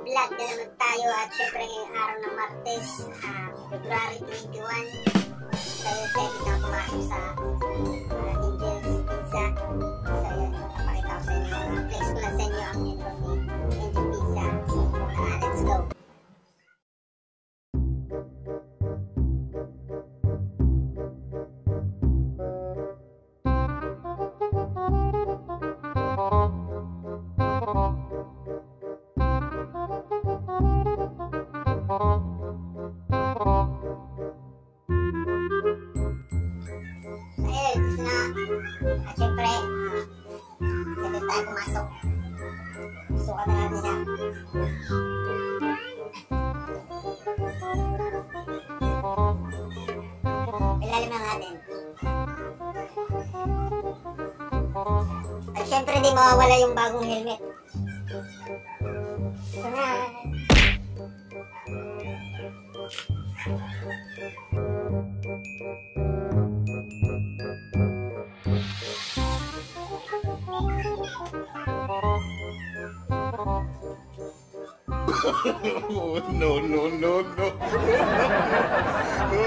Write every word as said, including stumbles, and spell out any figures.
vlog na naman tayo at syempre ngayong araw ng Martes, uh, February twenty-one. So yun, excited na pumasok sa uh, Angel's Pizza. So yun, pakita ko sa inyo. Uh, flex ko lang sa inyo ang intro ni Angel Pizza. Uh, let's go! At syempre, uh, sabit tayo pumasok. Sukat na natin siya. Ilalim lang natin. At syempre di mawawala yung bagong helmet. Ito na. Oh, no, no, no, no. No,